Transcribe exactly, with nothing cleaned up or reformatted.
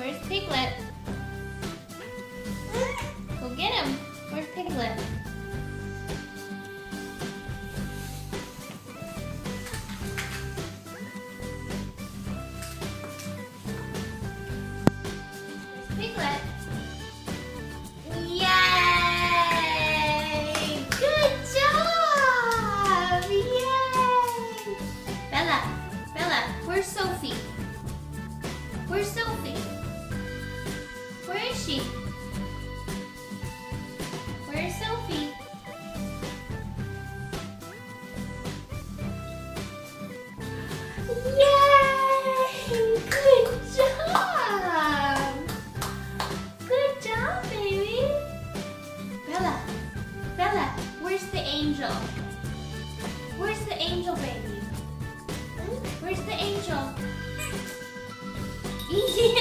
Where's Piglet? Go get him. Where's Piglet? Where's Piglet? Yay! Good job! Yay! Bella, Bella, where's Sophie? Where's Sophie? Where is she? Where's Sophie? Yay! Good job! Good job, baby! Bella, Bella, where's the angel? Where's the angel, baby? Where's the angel? Yeah!